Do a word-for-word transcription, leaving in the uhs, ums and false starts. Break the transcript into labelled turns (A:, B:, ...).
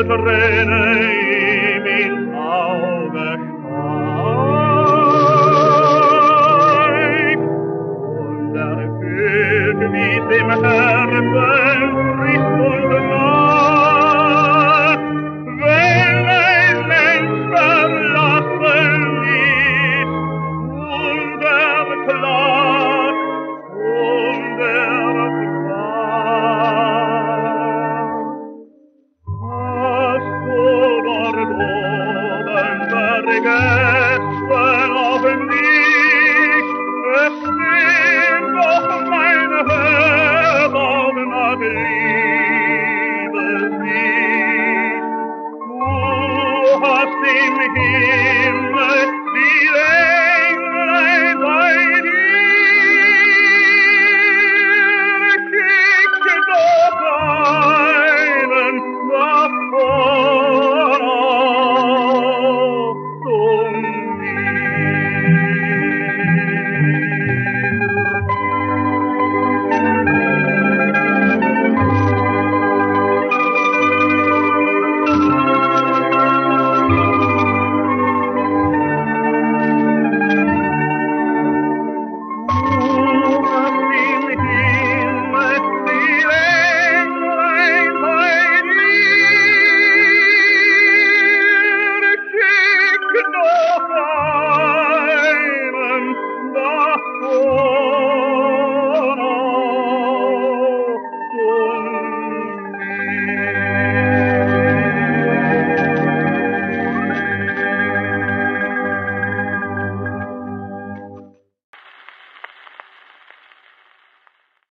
A: Träne ihm ins Auge steigt und erfüllt wie's im Herzen Frist und Nacht, wenn ein Mensch verlassen ist und er klagt und er fragt. Hast du dort oben vergessen auf mich? Es sind doch meine Augen nach Liebe sich. Du hast im Himmel die Engel bei dir. Schick doch einen davon zu Oh